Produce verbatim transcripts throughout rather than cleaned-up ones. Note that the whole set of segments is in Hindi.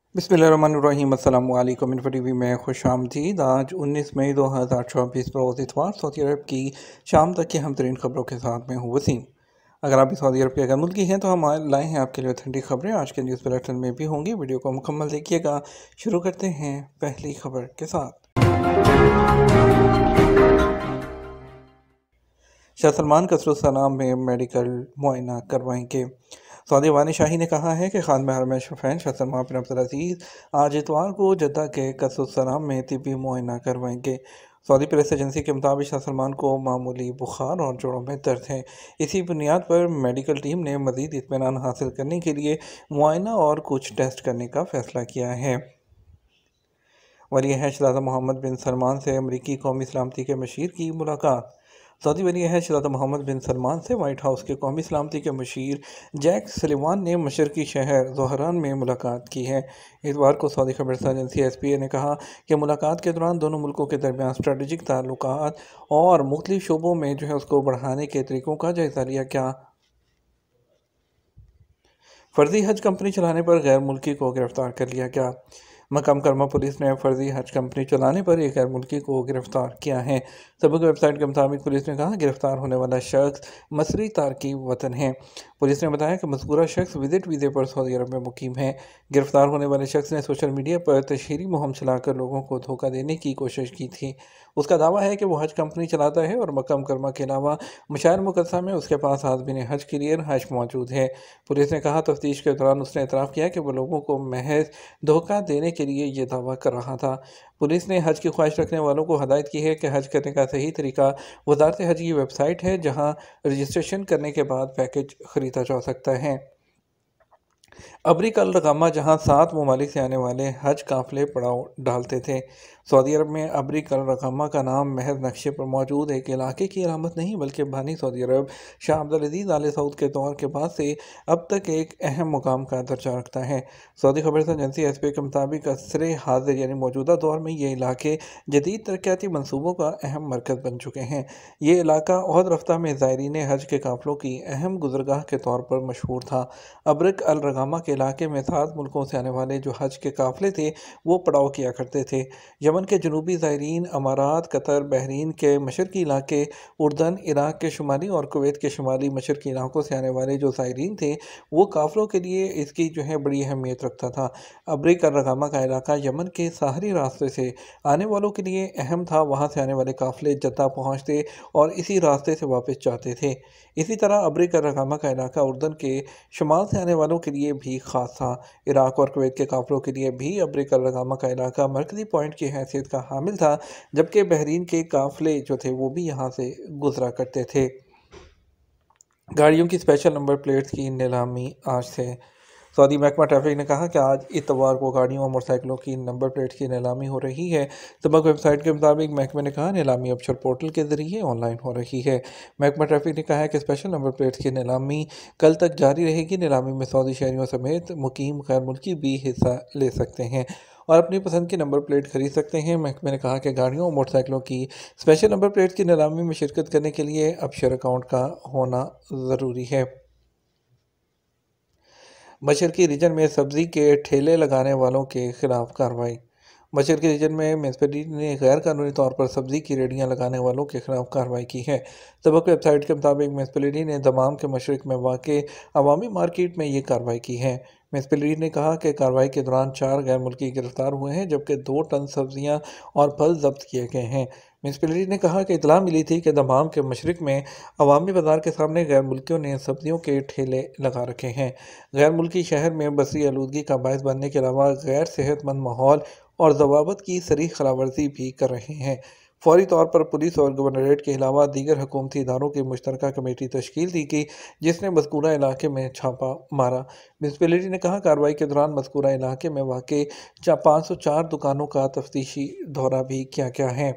बिस्मिल्लाहिर्रहमानिर्रहीम अस्सलाम वालेकुम। इन्फो टीवी में खुश आमदीद। आज उन्नीस मई दो हज़ार चौबीस रोज़ इतवार सऊदी अरब की शाम तक की हम तरीन खबरों के साथ में हूँ वसीम। अगर आप भी सऊदी अरब के अगर मुल्की हैं तो हम आए- लाए हैं आपके लिए ठंडी खबरें। आज के न्यूज़ बुलेटिन में भी होंगी, वीडियो को मुकम्मल देखिएगा। शुरू करते हैं पहली खबर के साथ। शाह सलमान कसरुसलाम में मेडिकल मुआयना करवाएंगे। सऊदी अवान शाही ने कहा है कि खान हरम शफ़ैन शाह सलमान बिन अब्दुल अज़ीज़ आज इतवार को जद्दा के कसरुसलाम में तिब्बी मुआयना करवाएंगे। सऊदी प्रेस एजेंसी के मुताबिक शाह सलमान को मामूली बुखार और जोड़ों में दर्द है। इसी बुनियाद पर मेडिकल टीम ने मज़ीद इत्मीनान हासिल करने के लिए मुआयना और कुछ टेस्ट करने का फ़ैसला किया है। वली अहद शहज़ादा मोहम्मद बिन सलमान से अमरीकी कौमी सलामती के मशीर की मुलाकात। सऊदी वली अहद शहज़ादा मोहम्मद बिन सलमान से वाइट हाउस के कौमी सलामती के मशीर जैक सलिवान ने मशरकी शहर ज़ोहरान में मुलाकात की है। इतवार को सऊदी खबरसा एजेंसी एस पी ए ने कहा कि मुलाकात के दौरान दोनों मुल्कों के दरमियान स्ट्रेटजिक ताल्लुकात और मुख्तलिफ शोबों में जो है उसको बढ़ाने के तरीक़ों का जायज़ा लिया गया। फर्जी हज कंपनी चलाने पर गैर मुल्की को गिरफ्तार कर लिया गया। मक्का मुकरमा पुलिस ने फर्जी हज कंपनी चलाने पर एक गैर मुल्की को गिरफ्तार किया है। सबक वेबसाइट के मुताबिक पुलिस ने कहा गिरफ्तार होने वाला शख्स मसरी तारकी वतन है। पुलिस ने बताया कि मज़कूरा शख्स विजिट वीज़े पर सऊदी अरब में मुकीम है। गिरफ्तार होने वाले शख्स ने सोशल मीडिया पर तशहीरी मुहिम चलाकर लोगों को धोखा देने की कोशिश की थी। उसका दावा है कि वो हज कंपनी चलाता है और मक्का मुकरमा के अलावा मशार मुकद्दसा में उसके पास आज़मीन हज के लिए हज मौजूद है। पुलिस ने कहा तफ्तीश के दौरान उसने एतराफ़ किया कि वो लोगों को महज धोखा देने के लिए ये दावा कर रहा था। पुलिस ने हज की ख्वाहिश रखने वालों को हदायत की है कि हज करने का सही तरीका वज़ारत हज की वेबसाइट है, जहां रजिस्ट्रेशन करने के बाद पैकेज ख़रीदा जा सकता है। अबरी कल रकामा जहां सात ममालिक से आने वाले हज काफ़िले पड़ाव डालते थे। सऊदी अरब में अबरी कल रकामा का नाम महज नक्शे पर मौजूद एक इलाके की अलामत नहीं बल्कि बानी सऊदी अरब शाह अब्दुल अज़ीज़ आले सऊद के दौर के बाद से अब तक एक अहम मुकाम का दर्जा रखता है। सऊदी खबर एजेंसी एस पी के मुताबिक असरे हाजिर यानी मौजूदा दौर में ये इलाके जदीद तरक्याती मनसूबों का अहम मरकज़ बन चुके हैं। ये इलाका और रफ्ता में ज़ायरीन हज के काफ़िलों की अहम गुज़रगाह के तौर पर मशहूर था। अब्रिक अल रगामा के इलाके में सात मुल्कों से आने वाले जो हज के काफ़िले थे वो पड़ाव किया करते थे। यमन के जनूबी ज़ायरीन, अमारात, कतर, बहरीन के मशरकी इलाके, उर्दन, इराक़ के शुमाली और कुवैत के शुमाली मशरकी इलाकों से आने वाले जो ज़ायरीन थे वो काफ़िलों के लिए इसकी जो है बड़ी अहमियत रखता था। अब्रिक अल रगामा का इलाका यमन के साहरी रास्ते से आने वालों के लिए अहम था। वहाँ से आने वाले काफ़िले जद्दा पहुँचते और इसी रास्ते से वापस जाते थे। इसी तरह अब्रिक अल रगामा का इलाका उर्दन के शुमाल से आने वालों के लिए भी ख़ास था। इराक़ और कुवैत के काफ़िलों के लिए भी अब्रिक अल रगामा का इलाका मरकज़ी पॉइंट की हैसियत का हामिल था, जबकि बहरीन के काफ़िले जो थे वो भी यहाँ से गुजरा करते थे। गाड़ियों की स्पेशल नंबर प्लेट्स की नीलामी आज से। सऊदी महकमा ट्रैफिक ने कहा कि आज इतवार को गाड़ियों और मोटरसाइकिलों की नंबर प्लेट्स की नीलामी हो रही है। सबक वेबसाइट के मुताबिक महकमे ने कहा नीलामी अबशर पोर्टल के जरिए ऑनलाइन हो रही है। महकमा ट्रैफिक ने कहा है कि स्पेशल नंबर प्लेट्स की नीलामी कल तक जारी रहेगी। नीलामी में सऊदी शहरियों समेत मुकीम गैर मुल्की भी हिस्सा ले सकते हैं और अपनी पसंद की नंबर प्लेट खरीद सकते हैं। महकमे ने कहा कि गाड़ियों और मोटरसाइकिलों की स्पेशल नंबर प्लेट्स की नीलामी में शिरकत करने के लिए अबशर अकाउंट का होना ज़रूरी है। मशरकी रीजन में सब्जी के ठेले लगाने वालों के खिलाफ कार्रवाई। मशरकी रीजन में म्यूनसिपैलिटी ने गैर कानूनी तौर पर सब्जी की रेडियां लगाने वालों के खिलाफ कार्रवाई की है। सबक वेबसाइट के मुताबिक म्यूनसिपैलिटी ने दमाम के मशरक में वाक़ अवामी मार्केट में ये कार्रवाई की है। म्यूनसिपैलिटी ने कहा कि कार्रवाई के दौरान चार गैर मुल्की गिरफ्तार हुए हैं, जबकि दो टन सब्जियां और फल जब्त किए गए हैं। म्यूनसिपैलिटी ने कहा कि इतला मिली थी कि दमाम के मशरक में अवामी बाजार के सामने गैर मुल्कियों ने सब्जियों के ठेले लगा रखे हैं। गैर मुल्की शहर में बसरी आलूदगी का बायस बनने के अलावा गैर सेहतमंद माहौल और ज़वाबत की सरी खिलाफवर्जी भी कर रहे हैं। फौरी तौर पर पुलिस और गवर्नरेट के अलावा दीगर हुकूमती इदारों की मुश्तरका कमेटी तश्कील दी गई, जिसने मज़कूरा इलाके में छापा मारा। म्यूनसिपैलिटी ने कहा कार्रवाई के दौरान मज़कूरा इलाके में वाक़ पाँच सौ चार दुकानों का तफ्तीशी दौरा भी किया गया है।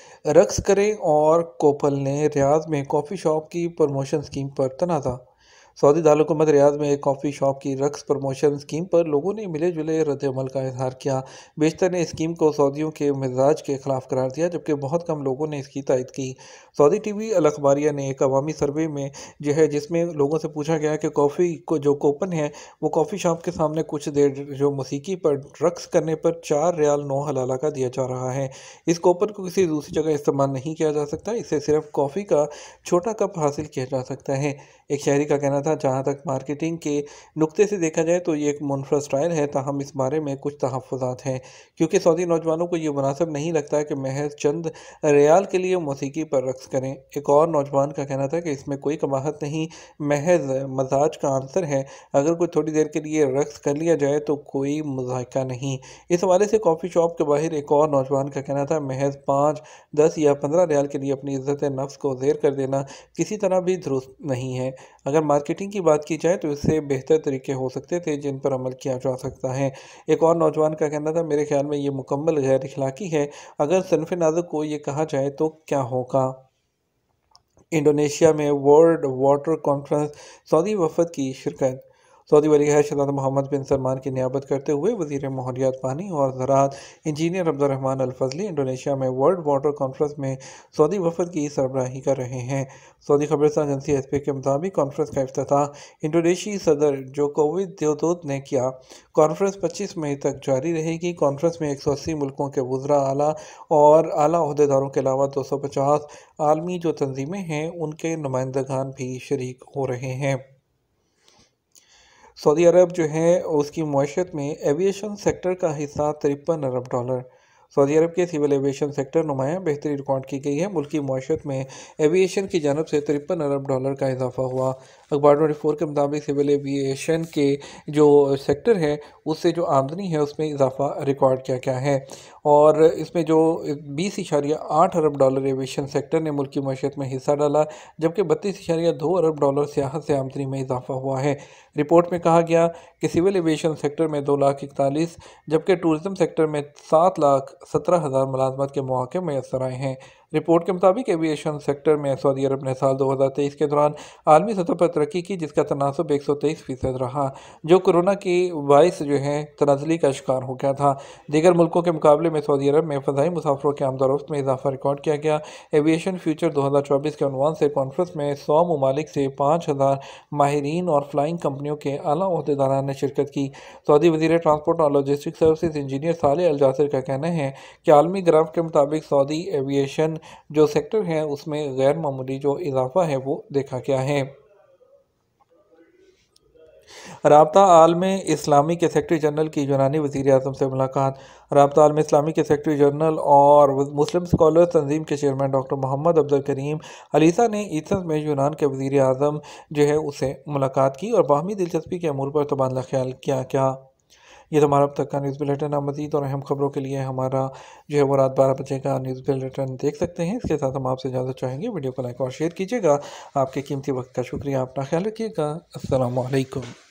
रक्स करें और कोपल ने रियाद में कॉफ़ी शॉप की प्रमोशन स्कीम पर तनाज़ा। सऊदी दारकूमत रियाद में एक कॉफ़ी शॉप की रक्स प्रमोशन स्कीम पर लोगों ने मिले जुले रद्द-ए-अमल का इजहार किया। बेशतर ने स्कीम को सऊदियों के मिजाज के खिलाफ करार दिया, जबकि बहुत कम लोगों ने इसकी तायद की। सऊदी टीवी अल अखबारिया ने एक अवामी सर्वे में जो है जिसमें लोगों से पूछा गया कि कॉफ़ी को जो कूपन है वो कॉफ़ी शॉप के सामने कुछ देर जो मौसीकी पर रक्स करने पर चार रियाल नौ हलाला का दिया जा रहा है। इस कूपन को किसी दूसरी जगह इस्तेमाल नहीं किया जा सकता, इससे सिर्फ कॉफ़ी का छोटा कप हासिल किया जा सकता है। एक शहरी का कहना था, जहाँ तक मार्केटिंग के नुक्ते से देखा जाए तो ये एक मुनफरद स्टाइल है, ताहम इस बारे में कुछ तहफ़्फ़ुज़ात हैं, क्योंकि सऊदी नौजवानों को ये मुनासिब नहीं लगता कि महज चंद रियाल के लिए मौसीकी पर रक्स करें। एक और नौजवान का कहना था कि इसमें कोई कबाहत नहीं, महज मजाज का आंसर है। अगर कोई थोड़ी देर के लिए रक्स कर लिया जाए तो कोई मुज़ाहिका नहीं। इस हवाले से कॉफ़ी शॉप के बाहर एक और नौजवान का कहना था, महज पाँच दस या पंद्रह रियाल के लिए अपनी इज़्ज़त नफ्स को ज़ेर कर देना किसी तरह भी दुरुस्त नहीं है। अगर मार्केटिंग की बात की जाए तो इससे बेहतर तरीके हो सकते थे जिन पर अमल किया जा सकता है। एक और नौजवान का कहना था, मेरे ख्याल में ये मुकम्मल गैर इखलाकी है। अगर सनफ़ नाज़ुक को ये कहा जाए तो क्या होगा। इंडोनेशिया में वर्ल्ड वाटर कॉन्फ्रेंस सऊदी वफ़द की शिरकत। सऊदी वली-ए-अहद शहज़ाद मोहम्मद बिन सलमान की नियाबत करते हुए वज़ीर माहौलियात, पानी और ज़राअत इंजीनियर अब्दुर्रहमान अल-फज़ली इंडोनेशिया में वर्ल्ड वाटर कॉन्फ्रेंस में सऊदी वफ़द की सरबराही कर रहे हैं। सऊदी खबरसां एजेंसी एस पी के मुताबिक कॉन्फ्रेंस का इफ्तिताह इंडोनेशियाई सदर जोको विदोदो ने किया। कॉन्फ्रेंस पच्चीस मई तक जारी रहेगी। कॉन्फ्रेंस में एक सौ अस्सी मुल्कों के वुज़रा, आला और आला ओहदेदारों के अलावा दो सौ पचास आलमी जो तंजीमें हैं उनके नुमाइंदगान भी शरीक हो रहे हैं। सऊदी अरब जो है उसकी मईशत में एविएशन सेक्टर का हिस्सा तिरपन अरब डॉलर। सऊदी अरब के सिविल एविएशन सेक्टर नुमाया बेहतरी रिकॉर्ड की गई है। मुल्क की मईशत में एविएशन की जानब से तिरपन अरब डॉलर का इजाफा हुआ। अखबार ट्वेंटी फोर के मुताबिक सिविल एविएशन के जो सेक्टर है उससे जो आमदनी है उसमें इजाफा रिकॉर्ड किया गया है और इसमें जो बीस इशारिया आठ अरब डॉलर एविएशन सेक्टर ने मुल्क की मईशत में हिस्सा डाला, जबकि बत्तीस इशारिया दो अरब डॉलर सियाहत से आमदनी में इजाफा हुआ है। रिपोर्ट में कहा गया कि सिविल एविएशन सेक्टर में दो लाख इकतालीस जबकि टूरिज्म सेक्टर में सात लाख सत्रह हज़ार मुलाजमत के मौके मैसर आए हैं। रिपोर्ट के मुताबिक एविएशन सेक्टर में सऊदी अरब ने साल दो हज़ार तेईस के दौरान आलमी सतह पर तरक्की की, जिसका तनासब एक सौ तेईस फीसद रहा, जो कोरोना की बाइस जो है तनाजली का शिकार हो गया था। दीगर मुल्कों के मुकाबले में सऊदी अरब में फ़ज़ाई मुसाफरों के आमदोरफ्त में इजाफा रिकॉर्ड किया गया। एविएशन फ्यूचर दो हज़ार चौबीस के उन्वान से कॉन्फ्रेंस में सौ ममालिक से पाँच हज़ार माहिरीन और फ्लाइंग कंपनियों के आला ओहदेदारान ने शिरकत की। सऊदी वज़ीर ट्रांसपोर्ट और logistic services engineer Saleh Al Jasir का कहना है कि आलमी ग्राफ के मुताबिक सऊदी एविएशन जो सेक्टर है उसमें गैर मामूली जो इजाफा है वो देखा गया है। राब्ता आलम इस्लामी के सेक्रेटरी जनरल की यूनानी वज़ीर आज़म से मुलाकात। राब्ता आलम इस्लामी के सेक्रेटरी जनरल और मुस्लिम स्कॉलर तंजीम के chairman doctor Mohammed Abdul Karim Alissa ने एथेंस में यूनान के वज़ीर आज़म जो है उससे मुलाकात की और बाहमी दिलचस्पी के अमूर पर तबादला ख्याल किया क्या ये तो हमारा अब तक का न्यूज़ बुलेटिन। आप मज़ीद और अहम खबरों के लिए हमारा जो है वो रात बारह बजे का न्यूज़ बुलेटिन देख सकते हैं। इसके साथ हम आपसे इजाज़त चाहेंगे। वीडियो को लाइक और शेयर कीजिएगा। आपके कीमती वक्त का शुक्रिया। अपना ख्याल रखिएगा। अस्सलामु अलैकुम।